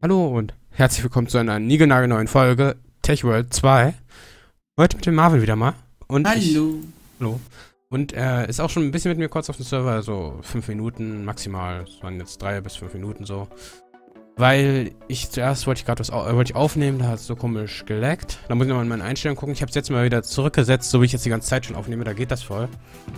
Hallo und herzlich willkommen zu einer niegelnagelneuen Folge Tech World 2. Heute mit dem Marvin wieder mal. Und Hallo. Hallo. Und er ist auch schon ein bisschen mit mir kurz auf dem Server, so 5 Minuten maximal. Es waren jetzt 3 bis 5 Minuten so. Weil ich zuerst wollte ich aufnehmen, da hat es so komisch gelaggt. Da muss ich nochmal in meine Einstellungen gucken. Ich habe es jetzt mal wieder zurückgesetzt, so wie ich jetzt die ganze Zeit schon aufnehme, da geht das voll.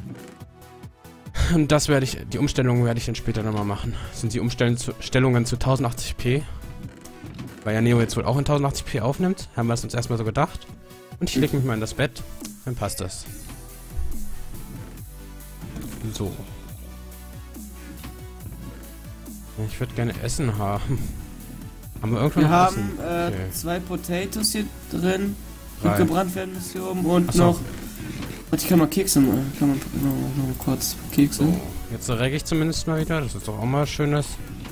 Und die Umstellungen werde ich dann später nochmal machen. Das sind die Umstellungen zu 1080p. Weil ja Neo jetzt wohl auch in 1080p aufnimmt. Haben wir es uns erstmal so gedacht. Und ich lege mich mal in das Bett. Dann passt das. So. Ich würde gerne Essen haben. Haben wir irgendwann noch Essen? Wir haben Okay. 2 Potatoes hier drin. Die 3. gebrannt werden bis hier oben. Und Achso. noch... Warte, ich kann mal Kekse machen. Ich kann mal kurz Kekse. So, jetzt regge ich zumindest mal wieder. Das ist doch auch mal was Schönes.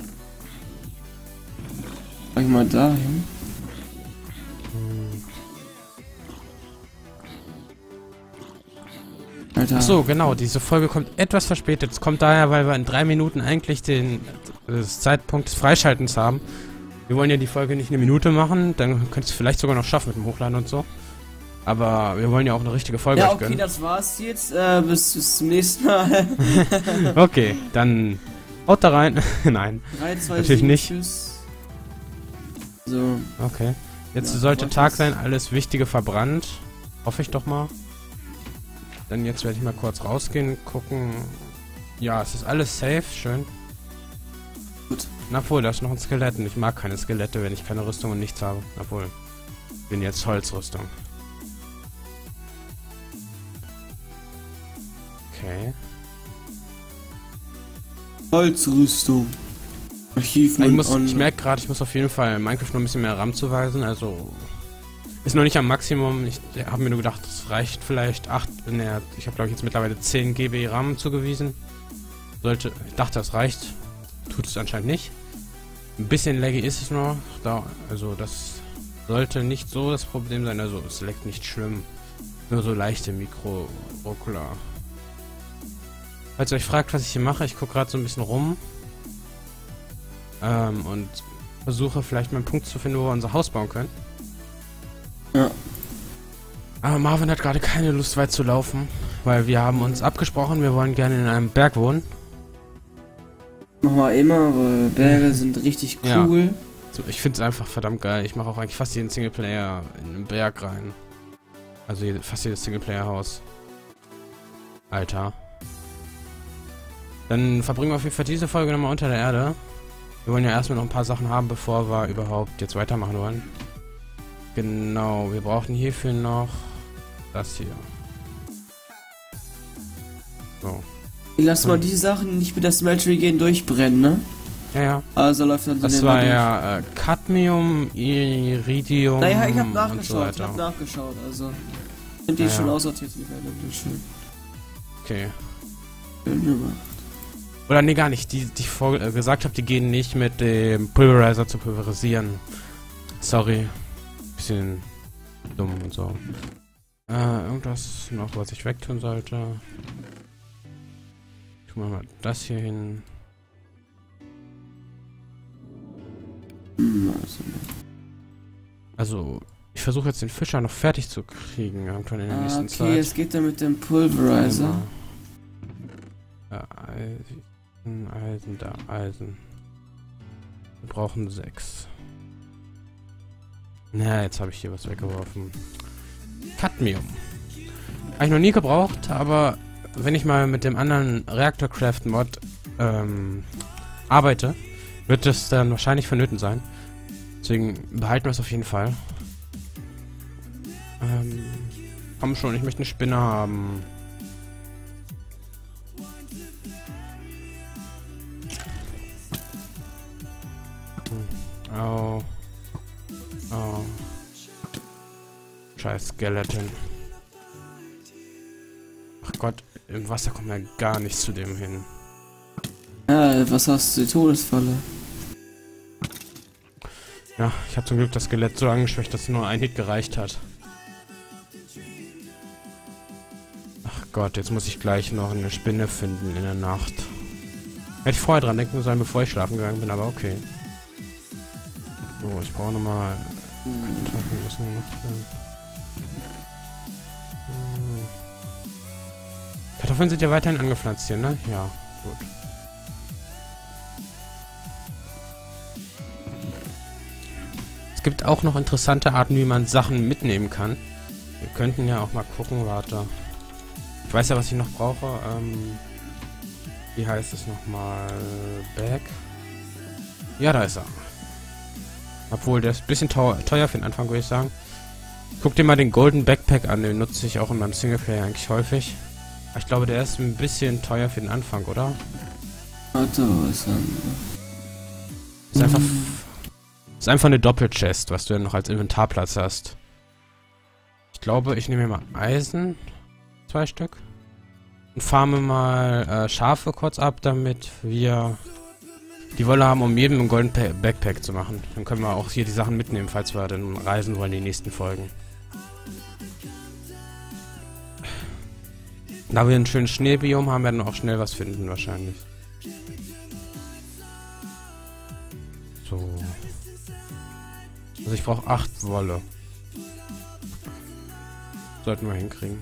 Mach ich mal dahin. Alter. Achso, genau. Diese Folge kommt etwas verspätet. Es kommt daher, weil wir in 3 Minuten eigentlich das Zeitpunkt des Freischaltens haben. Wir wollen ja die Folge nicht eine Minute machen. Dann könntest du vielleicht sogar noch schaffen mit dem Hochladen und so. Aber wir wollen ja auch eine richtige Folge Ja, euch okay, gönnen. das war's jetzt. Bis zum nächsten Mal. Okay, dann haut da rein. Nein, 3, 2, natürlich 7, nicht. Tschüss. So. Okay. Jetzt Ja, sollte was Tag ist? sein, alles Wichtige verbrannt. Hoffe ich doch mal. Dann jetzt werde ich mal kurz rausgehen, gucken. Ja, es ist alles safe, schön. Gut. Na wohl, da ist noch ein Skelett und ich mag keine Skelette, wenn ich keine Rüstung und nichts habe. Na wohl. Ich bin jetzt Holzrüstung. Okay. Holzrüstung. Archiv Ich merke gerade, ich muss auf jeden Fall Minecraft noch ein bisschen mehr RAM zuweisen, also ist noch nicht am Maximum. Ich habe mir nur gedacht, es reicht vielleicht 8, ich habe glaube ich jetzt mittlerweile 10 GB RAM zugewiesen. Ich dachte, das reicht. Tut es anscheinend nicht. Ein bisschen laggy ist es noch, also das sollte nicht so das Problem sein, also es laggt nicht schlimm. Nur so leichte Mikro-Ruckler. Falls ihr euch fragt, was ich hier mache, ich gucke gerade so ein bisschen rum. Und versuche vielleicht mal einen Punkt zu finden, wo wir unser Haus bauen können. Ja. Aber Marvin hat gerade keine Lust weit zu laufen, weil wir haben uns abgesprochen, wir wollen gerne in einem Berg wohnen. Machen wir immer, weil Berge sind richtig Ja. cool. So, ich finde es einfach verdammt geil. Ich mache auch eigentlich fast jeden Singleplayer in einen Berg rein. Also fast jedes Singleplayer-Haus. Alter. Dann verbringen wir auf jeden Fall diese Folge nochmal unter der Erde. Wir wollen ja erstmal noch ein paar Sachen haben, bevor wir überhaupt jetzt weitermachen wollen. Genau, wir brauchen hierfür noch das hier. So. Lass mal die Sachen nicht mit der Smeltery gehen durchbrennen, ne? Ja, ja. Also läuft dann so Das war ja Cadmium, Iridium Naja, ich hab und so nachgeschaut, weiter. also. Sind die Ja, schon ja. aussortiert, die werden schön. Okay. Schön gemacht. Oder nee, gar nicht. Die ich gesagt habe, die gehen nicht mit dem Pulverizer zu pulverisieren. Sorry. Bisschen dumm und so. Irgendwas noch, was ich wegtun sollte. Tun wir mal das hier hin. Also, ich versuche jetzt den Fischer noch fertig zu kriegen, irgendwann in der nächsten Zeit. Okay, es geht dann mit dem Pulverizer. Eisen, da, Eisen. Wir brauchen 6. Na, jetzt habe ich hier was weggeworfen. Cadmium. Habe ich noch nie gebraucht, aber wenn ich mal mit dem anderen Reactorcraft-Mod arbeite, wird das dann wahrscheinlich vonnöten sein. Deswegen behalten wir es auf jeden Fall. Komm schon, ich möchte eine Spinne haben. Oh. Oh. Scheiß Skeleton. Ach Gott, im Wasser kommt ja gar nichts zu dem hin. Ja, was hast du? Die Todesfalle. Ja, ich habe zum Glück das Skelett so angeschwächt, dass nur ein Hit gereicht hat. Ach Gott, jetzt muss ich gleich noch eine Spinne finden in der Nacht. Hätte ich vorher dran denken sollen, bevor ich schlafen gegangen bin, aber okay. So, ich brauche nochmal... Kartoffeln müssen wir noch drin. Kartoffeln sind ja weiterhin angepflanzt hier, ne? Ja, gut. Es gibt auch noch interessante Arten, wie man Sachen mitnehmen kann. Wir könnten ja auch mal gucken, warte. Ich weiß ja, was ich noch brauche. Wie heißt es nochmal? Bag? Ja, da ist er. Obwohl, der ist ein bisschen teuer für den Anfang, würde ich sagen. Guck dir mal den Golden Backpack an, den nutze ich auch in meinem Singleplayer eigentlich häufig. Aber ich glaube, der ist ein bisschen teuer für den Anfang, oder? Warte, was dann? Ist einfach eine Doppelchest, was du ja noch als Inventarplatz hast. Ich glaube, ich nehme mir mal Eisen. 2 Stück. Und farme mal Schafe kurz ab, damit wir die Wolle haben, um jedem einen Golden Backpack zu machen. Dann können wir auch hier die Sachen mitnehmen, falls wir dann reisen wollen, die nächsten Folgen. Da wir einen schönen Schneebiom haben, werden wir auch schnell was finden, wahrscheinlich. So. Also ich brauche 8 Wolle. Sollten wir hinkriegen.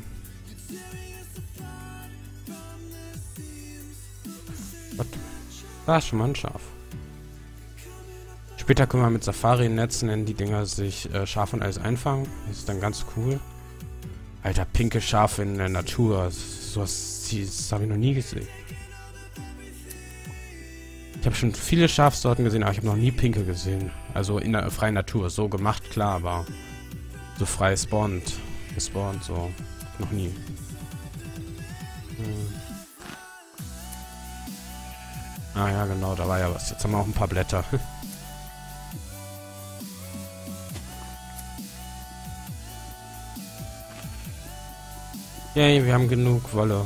Was? Da ist schon mal ein Schaf. Später können wir mit Safari-Netzen in die Dinger sich Schaf und alles einfangen. Das ist dann ganz cool. Alter, pinke Schafe in der Natur. Das habe ich noch nie gesehen. Ich habe schon viele Schafsorten gesehen, aber ich habe noch nie pinke gesehen. Also in der freien Natur. So gemacht, klar, aber so frei gespawnt, so. Noch nie. Ah ja, genau, da war ja was. Jetzt haben wir auch ein paar Blätter. Yay, wir haben genug Wolle.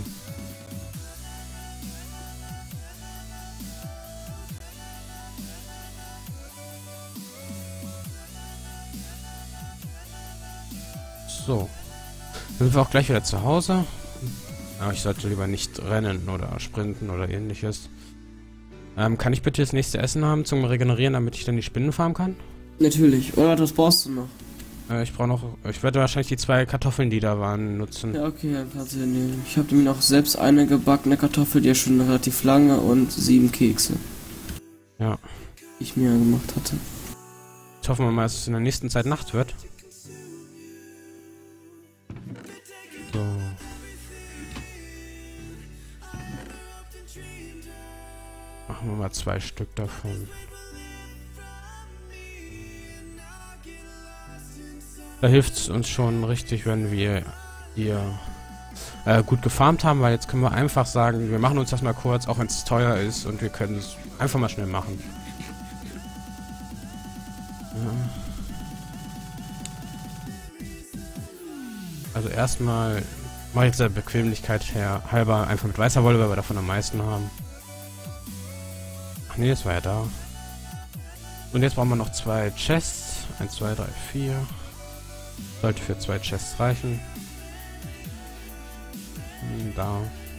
So. Dann sind wir auch gleich wieder zu Hause. Aber ich sollte lieber nicht rennen oder sprinten oder ähnliches. Kann ich bitte das nächste Essen haben zum Regenerieren, damit ich dann die Spinnen farmen kann? Natürlich. Oder was brauchst du noch? Ich brauche noch... Ich werde wahrscheinlich die 2 Kartoffeln, die da waren, nutzen. Ja, okay, dann kannst du ja nehmen. Ich habe mir noch selbst eine gebackene Kartoffel, die ist schon relativ lange, und 7 Kekse. Ja. Die ich mir gemacht hatte. Ich hoffe mal, dass es in der nächsten Zeit Nacht wird. So. Machen wir mal 2 Stück davon. Da hilft es uns schon richtig, wenn wir hier gut gefarmt haben, weil jetzt können wir einfach sagen, wir machen uns das mal kurz, auch wenn es teuer ist, und wir können es einfach mal schnell machen. Ja. Also erstmal mache ich jetzt der Bequemlichkeit halber einfach mit weißer Wolle, weil wir davon am meisten haben. Ach nee, das war ja da. Und jetzt brauchen wir noch 2 Chests. 1, 2, 3, 4. Sollte für 2 Chests reichen. Da.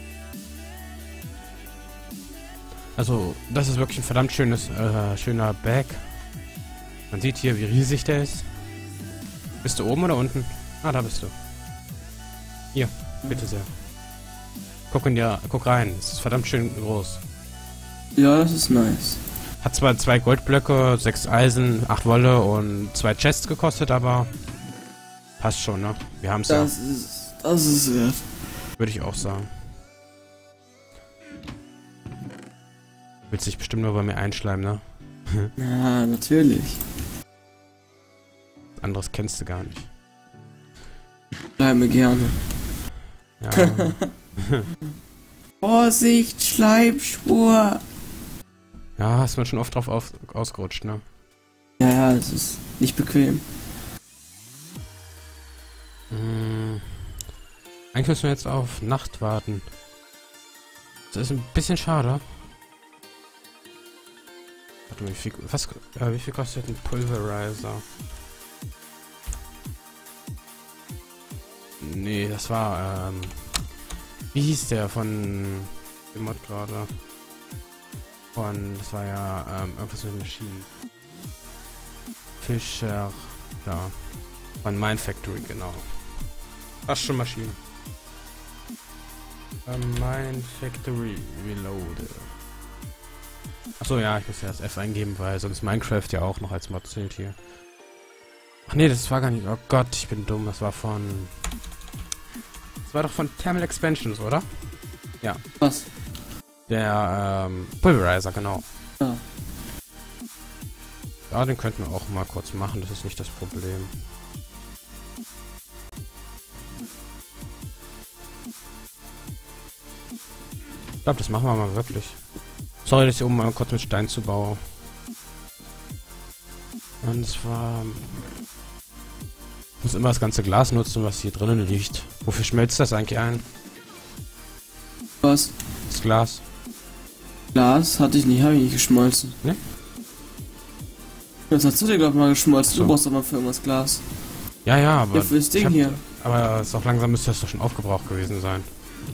Also, das ist wirklich ein verdammt schöner Bag. Man sieht hier, wie riesig der ist. Bist du oben oder unten? Ah, da bist du. Hier, bitte sehr. Guck rein, es ist verdammt schön groß. Ja, das ist nice. Hat zwar 2 Goldblöcke, 6 Eisen, 8 Wolle und 2 Chests gekostet, aber passt schon, ne? Wir haben es ja. Das ist wert. Würde ich auch sagen. Willst dich bestimmt nur bei mir einschleimen, ne? Ja, natürlich. Anderes kennst du gar nicht. Bleib mir gerne. Ja. Vorsicht, Schleimspur! Ja, ist man schon oft drauf ausgerutscht, ne? Ja, es ist nicht bequem. Eigentlich müssen wir jetzt auf Nacht warten. Das ist ein bisschen schade. Warte mal, wie viel kostet ein Pulverizer? Nee, das war, wie hieß der von dem Mod gerade? Das war ja, irgendwas mit Maschinen. Fischer. Ja. Von Mine Factory, genau. Fast schon Maschinen. Mine Factory Reload. Achso, ja, ich muss ja das F eingeben, weil sonst Minecraft ja auch noch als Mod zählt hier. Ach nee, das war gar nicht. Oh Gott, ich bin dumm. Das war von. Das war doch von Thermal Expansions, oder? Ja. Was? Der Pulverizer, genau. Ja. Ja, den könnten wir auch mal kurz machen, das ist nicht das Problem. Ich glaube, das machen wir mal wirklich. Sorry, dass ich oben mal kurz mit Stein zu baue. Und zwar... Ich muss immer das ganze Glas nutzen, was hier drinnen liegt. Wofür schmelzt das eigentlich ein? Was? Das Glas. Glas hatte ich nicht, habe ich nicht geschmolzen. Ne? Das hast du dir doch mal geschmolzen. So. Du brauchst doch mal für irgendwas Glas. Ja, ja, aber... Ja, für das Ding hier. Aber ist auch langsam müsste das doch schon aufgebraucht gewesen sein.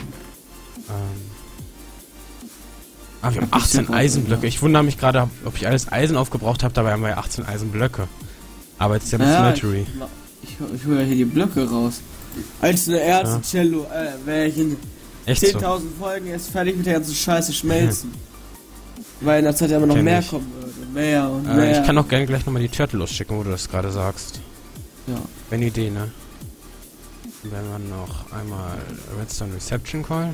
Wir haben 18 Eisenblöcke. Ich wundere mich gerade, ob ich alles Eisen aufgebraucht habe. Dabei haben wir ja 18 Eisenblöcke. Aber jetzt ist ja das Smeltery. Ich hole ja hier die Blöcke raus. Als eine Erz-Cello, wäre ich in 10.000 Folgen erst fertig mit der ganzen Scheiße schmelzen. Weil in der Zeit ja immer noch mehr kommen würde. Mehr und mehr. Ich kann auch gerne gleich nochmal die Turtle losschicken, wo du das gerade sagst. Ja. Wäre eine Idee, ne? Dann werden wir noch einmal Redstone Reception Coil.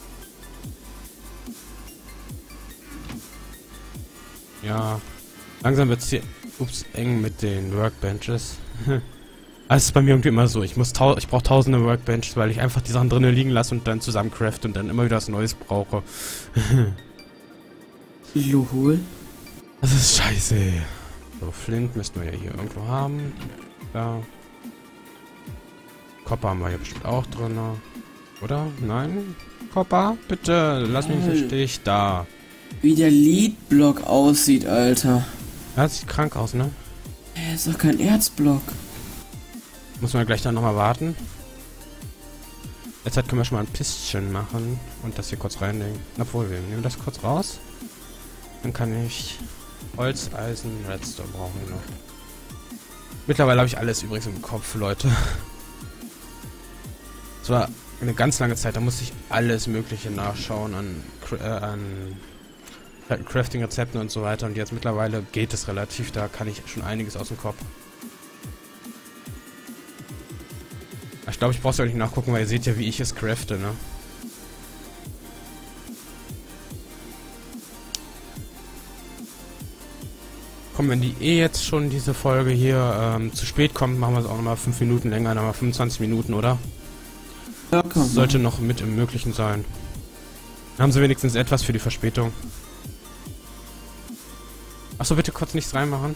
Ja, langsam wird es hier eng mit den Workbenches. Also ist bei mir irgendwie immer so. Ich brauche tausende Workbenches, weil ich einfach die Sachen drinnen liegen lasse und dann zusammen crafte und dann immer wieder was Neues brauche. Lohol. Das ist scheiße. So, Flint müssten wir ja hier irgendwo haben. Da. Copper haben wir hier bestimmt auch drin. Oder? Nein? Copper? Bitte, lass mich im Stich. Da. Wie der Lead-Block aussieht, Alter. Ja, das sieht krank aus, ne? Ist doch kein Erzblock. Muss man gleich dann nochmal warten. Jetzt können wir schon mal ein Pistchen machen und das hier kurz reinlegen. Obwohl, wir nehmen das kurz raus. Dann kann ich Holz, Eisen, Redstone brauchen wir noch. Mittlerweile habe ich alles übrigens im Kopf, Leute. Es war eine ganz lange Zeit, da musste ich alles Mögliche nachschauen an Crafting-Rezepten und so weiter. Und jetzt mittlerweile geht es relativ, da kann ich schon einiges aus dem Kopf. Ich glaube, ich brauche es ja nicht nachgucken, weil ihr seht ja, wie ich es crafte, ne? Komm, wenn die jetzt schon diese Folge hier zu spät kommt, machen wir es auch nochmal 5 Minuten länger, nochmal 25 Minuten, oder? Ja, komm. Sollte noch mit im Möglichen sein. Haben sie wenigstens etwas für die Verspätung. Achso, bitte kurz nichts reinmachen.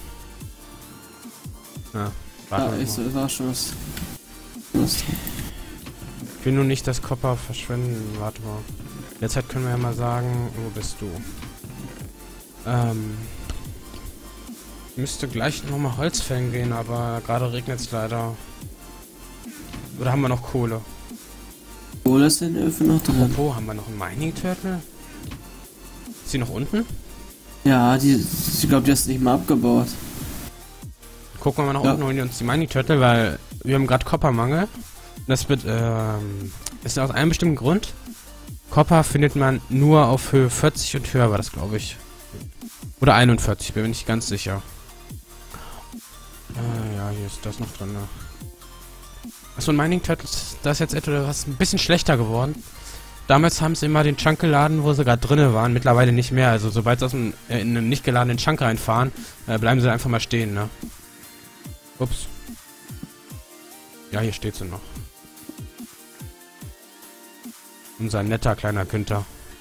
Ja, warte ich war schon was. Ich will nur nicht das Copper verschwenden. Warte mal. Derzeit können wir ja mal sagen, wo bist du? Müsste gleich nochmal Holz fällen gehen, aber gerade regnet es leider. Oder haben wir noch Kohle? Kohle ist in den Öfen noch drin. Apropos, haben wir noch einen Mining Turtle? Ist die noch unten? Ja, ich glaube, die hast du nicht mal abgebaut. Gucken wir mal nach unten, holen wir uns die Mining Turtle, weil wir haben gerade Coppermangel. Das wird, ist aus einem bestimmten Grund. Copper findet man nur auf Höhe 40 und höher, war das, glaube ich. Oder 41, bin mir nicht ganz sicher. Ja, hier ist das noch drin. Ne? Achso, ein Mining Turtle, das ist jetzt etwas ein bisschen schlechter geworden. Damals haben sie immer den Chunk geladen, wo sie gerade drinne waren. Mittlerweile nicht mehr. Also sobald sie aus in einen nicht geladenen Chunk reinfahren, bleiben sie einfach mal stehen, ne? Ups. Ja, hier steht sie noch. Unser netter kleiner Günther.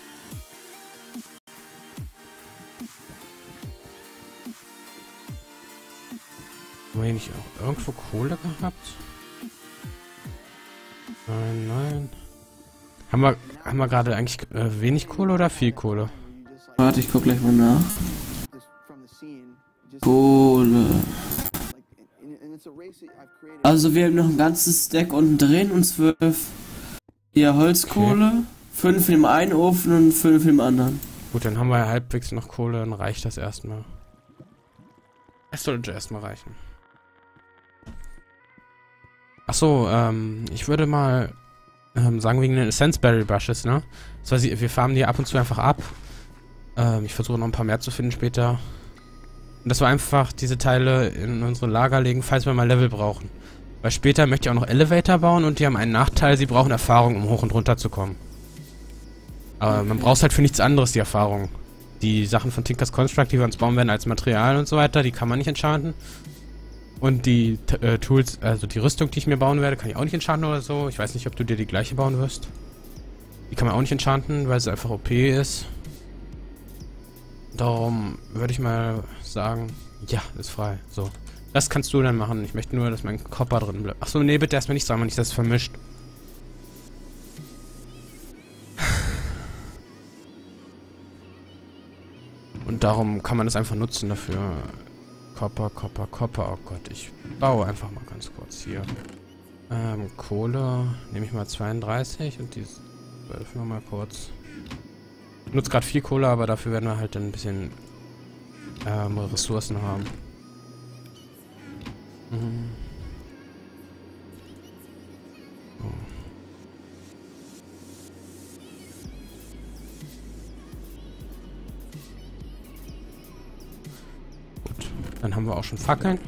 Haben wir hier nicht auch irgendwo Kohle gehabt? Nein, nein. Haben wir gerade eigentlich wenig Kohle oder viel Kohle? Warte, ich guck gleich mal nach. Kohle. Also wir haben noch ein ganzes Stack unten drin und 12 hier Holzkohle, okay. 5 im einen Ofen und 5 im anderen. Gut, dann haben wir ja halbwegs noch Kohle, dann reicht das erstmal. Es sollte erstmal reichen. Achso, ich würde mal sagen, wegen den Senseberry Brushes, ne? Das heißt, wir farmen die ab und zu einfach ab. Ich versuche noch ein paar mehr zu finden später. Und dass wir einfach diese Teile in unsere Lager legen, falls wir mal Level brauchen. Weil später möchte ich auch noch Elevator bauen und die haben einen Nachteil, sie brauchen Erfahrung, um hoch und runter zu kommen. Aber man braucht halt für nichts anderes die Erfahrung. Die Sachen von Tinker's Construct, die wir uns bauen werden als Material und so weiter, die kann man nicht enchanten. Und die Tools, also die Rüstung, die ich mir bauen werde, kann ich auch nicht enchanten oder so. Ich weiß nicht, ob du dir die gleiche bauen wirst. Die kann man auch nicht enchanten, weil sie einfach OP ist. Darum würde ich mal sagen, ja, ist frei. So. Das kannst du dann machen. Ich möchte nur, dass mein Copper drin bleibt. Achso, nee, bitte erstmal nicht sagen, nicht, dass es vermischt. Und darum kann man das einfach nutzen dafür. Copper. Oh Gott, ich baue einfach mal ganz kurz hier. Kohle nehme ich mal 32 und die 12 nochmal kurz. Ich nutze gerade viel Kohle, aber dafür werden wir halt dann ein bisschen Ressourcen haben. So. Gut, dann haben wir auch schon Fackeln.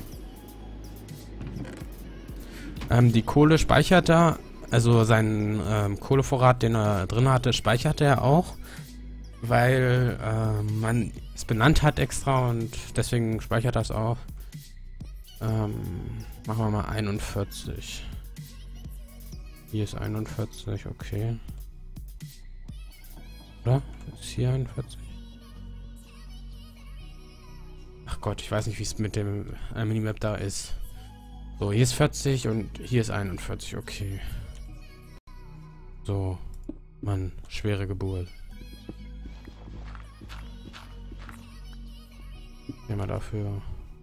Die Kohle speichert er, also seinen Kohlevorrat, den er drin hatte, speichert er auch, weil man es benannt hat extra und deswegen speichert er es auch. Machen wir mal 41. Hier ist 41, okay. Oder? Ist hier 41? Ach Gott, ich weiß nicht, wie es mit dem Minimap da ist. So, hier ist 40 und hier ist 41, okay. So, Mann, schwere Geburt. Nehmen wir dafür.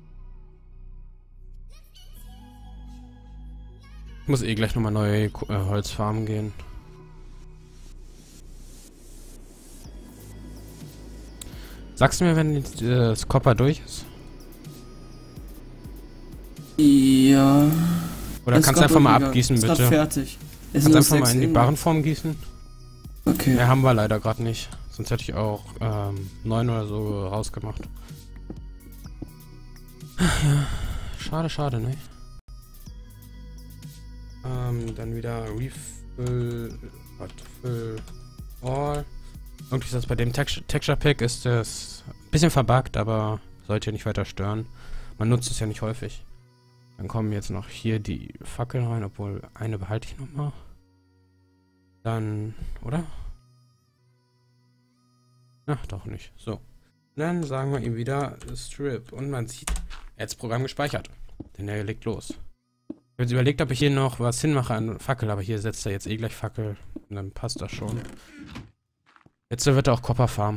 Ich muss eh gleich nochmal neue Holzfarmen gehen. Sagst du mir, wenn das Copper durch ist? Ja. Oder kannst du einfach mal abgießen, bitte? Ist fertig. Kannst du einfach mal in die Barrenform gießen? Okay. Mehr haben wir leider gerade nicht. Sonst hätte ich auch 9 oder so rausgemacht. Ja. Schade, ne? Dann wieder Refill. Fill all. Irgendwie ist das bei dem Texture Pack ist das ein bisschen verbuggt, aber sollte nicht weiter stören. Man nutzt es ja nicht häufig. Dann kommen jetzt noch hier die Fackeln rein, obwohl eine behalte ich nochmal. Dann, oder? Ach, doch nicht. So. Dann sagen wir ihm wieder Strip. Und man sieht, er hat das Programm gespeichert. Denn er legt los. Ich habe jetzt überlegt, ob ich hier noch was hinmache an Fackel, aber hier setzt er jetzt eh gleich Fackel. Und dann passt das schon. Jetzt wird er auch Copper farmen.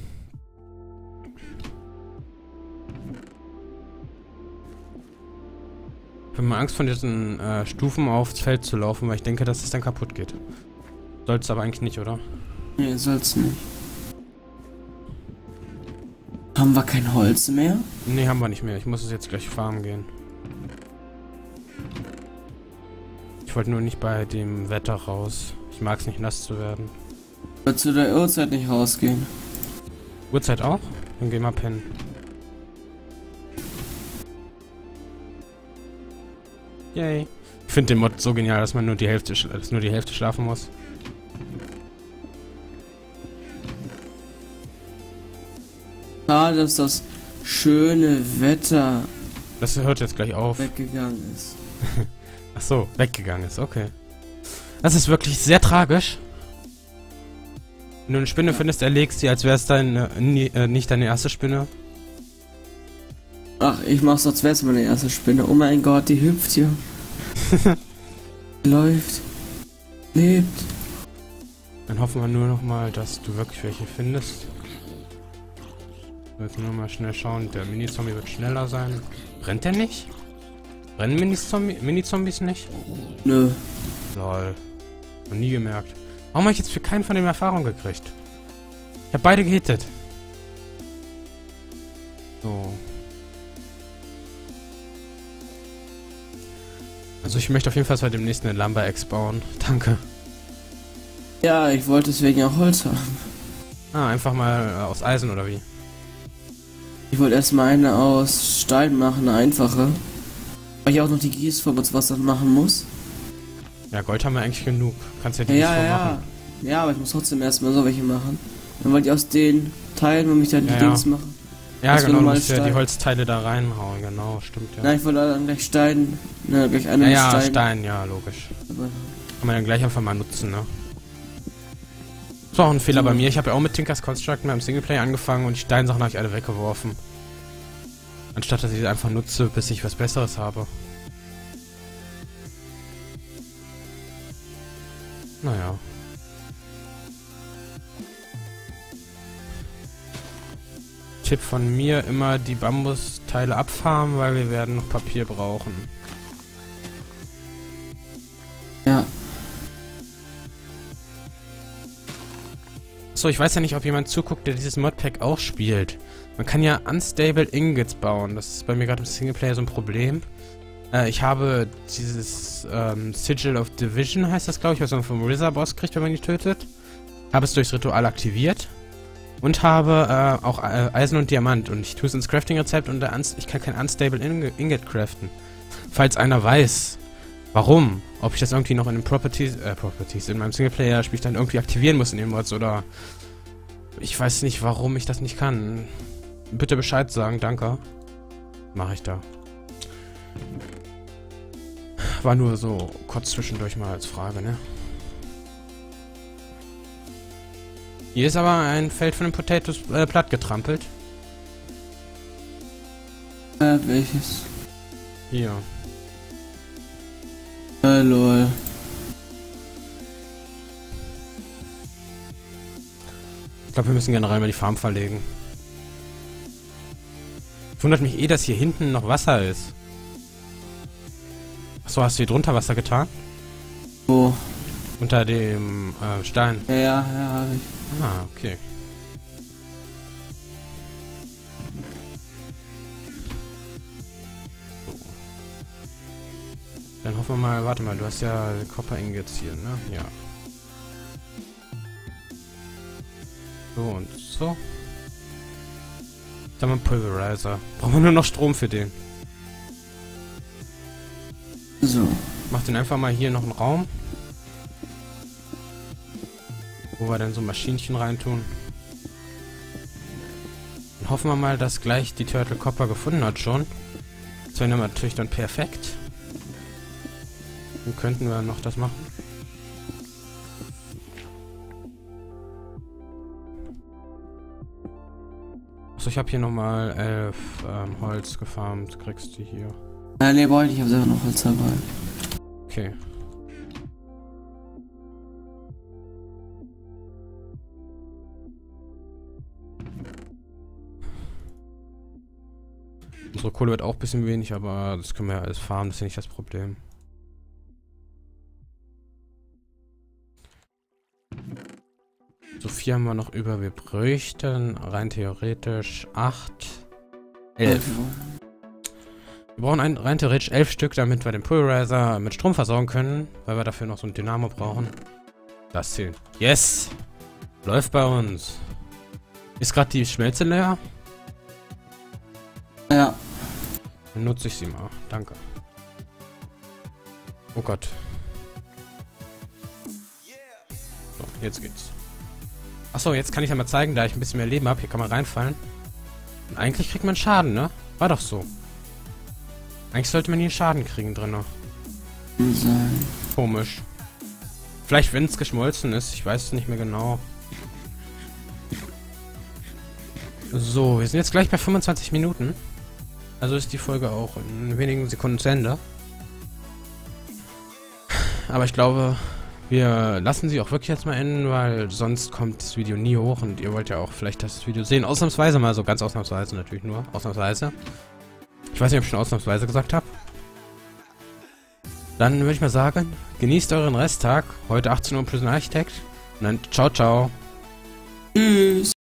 Ich habe mal Angst, von diesen Stufen aufs Feld zu laufen, weil ich denke, dass es dann kaputt geht. Soll's aber eigentlich nicht, oder? Nee, soll's nicht. Haben wir kein Holz mehr? Nee, haben wir nicht mehr. Ich muss es jetzt gleich farmen gehen. Ich wollte nur nicht bei dem Wetter raus. Ich mag es nicht, nass zu werden. Aber zu der Uhrzeit nicht rausgehen. Uhrzeit auch? Dann geh mal pennen. Yay. Ich finde den Mod so genial, dass man nur die Hälfte schlafen muss. Schade, dass das schöne Wetter Das hört jetzt gleich auf. weggegangen ist. Ach so, weggegangen ist, okay. Das ist wirklich sehr tragisch. Wenn du eine Spinne findest, erlegst sie, als wäre es nicht deine erste Spinne. Ach, ich mach's, als wär's meine erste Spinne. Oh mein Gott, die hüpft hier. Läuft. Lebt. Dann hoffen wir nur noch mal, dass du wirklich welche findest. Jetzt nur mal schnell schauen. Der Mini-Zombie wird schneller sein. Brennt der nicht? Brennen Mini-Zombies nicht? Nö. Lol. Noch nie gemerkt. Warum habe ich jetzt für keinen von den Erfahrung gekriegt? Ich habe beide gehittet. So. Also ich möchte auf jeden Fall seit demnächst eine Lumber-Ex bauen. Danke. Ja, ich wollte deswegen auch Holz haben. Ah, einfach mal aus Eisen oder wie? Ich wollte erstmal eine aus Stein machen, eine einfache. Weil ich auch noch die Gießvorratswasser machen muss. Ja, Gold haben wir eigentlich genug. Kannst ja die machen. Ja, aber ich muss trotzdem erstmal so welche machen. Dann wollte ich aus den Teilen, wo mich dann die Dings machen. Ja, genau, du musst ja die Holzteile da reinhauen, genau, stimmt, ja. Nein, ich wollte dann gleich Stein, ne, gleich eine mit Stein. Ja, Stein, ja, logisch. Aber kann man dann gleich einfach mal nutzen, ne? Das war auch ein Fehler bei mir. Ich habe ja auch mit Tinker's Construct mal im Singleplayer angefangen und die Steinsachen habe ich alle weggeworfen. Anstatt dass ich sie einfach nutze, bis ich was Besseres habe. Naja. Tipp von mir, immer die Bambusteile abfarmen, weil wir werden noch Papier brauchen. Ja. So, ich weiß ja nicht, ob jemand zuguckt, der dieses Modpack auch spielt. Man kann ja Unstable Ingots bauen. Das ist bei mir gerade im Singleplayer so ein Problem. Ich habe dieses Sigil of Division, heißt das, glaube ich, was man vom Wizard-Boss kriegt, wenn man ihn tötet. Habe es durchs Ritual aktiviert. Und habe auch Eisen und Diamant. Und ich tue es ins Crafting-Rezept und ich kann kein Unstable Ingot craften. Falls einer weiß, warum, ob ich das irgendwie noch in den Properties in meinem Singleplayer-Spiel dann irgendwie aktivieren muss in den Mods oder ich weiß nicht, warum ich das nicht kann. Bitte Bescheid sagen, danke. Mache ich da. War nur so kurz zwischendurch mal als Frage, ne? Hier ist aber ein Feld von den Potatoes platt getrampelt. Welches? Hier. Lol. Ich glaube, wir müssen generell mal die Farm verlegen. Wundert mich dass hier hinten noch Wasser ist. Achso, hast du hier drunter Wasser getan? Wo? Unter dem Stein. Ja, habe ich. Ah, okay. So. Dann hoffen wir mal, warte mal, du hast ja Copper Ingots hier, ne? Ja. So und so. Dann haben wir einen Pulverizer. Brauchen wir nur noch Strom für den. So. Mach den einfach mal hier noch einen Raum. Wo wir dann so Maschinchen reintun. Und hoffen wir mal, dass gleich die Turtle Copper gefunden hat schon. Das wäre natürlich dann perfekt. Dann könnten wir noch das machen. Achso, ich habe hier nochmal 11 Holz gefarmt. Kriegst du hier. Ne, wollte ich, habe selber noch Holz dabei. Okay. Unsere Kohle wird auch ein bisschen wenig, aber das können wir ja alles farmen, das ist ja nicht das Problem. So 4 haben wir noch über, wir bräuchten rein theoretisch 8, 11. Wir brauchen rein theoretisch 11 Stück, damit wir den Pulverizer mit Strom versorgen können, weil wir dafür noch so ein Dynamo brauchen. Das zählt. Yes! Läuft bei uns. Ist gerade die Schmelze leer? Ja. Dann nutze ich sie mal. Danke. Oh Gott. So, jetzt geht's. Achso, jetzt kann ich ja mal zeigen, da ich ein bisschen mehr Leben habe. Hier kann man reinfallen. Und eigentlich kriegt man Schaden, ne? War doch so. Eigentlich sollte man hier Schaden kriegen drin. Komisch. Vielleicht, wenn es geschmolzen ist. Ich weiß es nicht mehr genau. So, wir sind jetzt gleich bei 25 Minuten. Also ist die Folge auch in wenigen Sekunden zu Ende. Aber ich glaube, wir lassen sie auch wirklich jetzt mal enden, weil sonst kommt das Video nie hoch und ihr wollt ja auch vielleicht das Video sehen. Ausnahmsweise mal, so ganz ausnahmsweise natürlich nur. Ausnahmsweise. Ich weiß nicht, ob ich schon ausnahmsweise gesagt habe. Dann würde ich mal sagen, genießt euren Resttag. Heute 18 Uhr Prison Architect. Und dann ciao, ciao. Tschüss.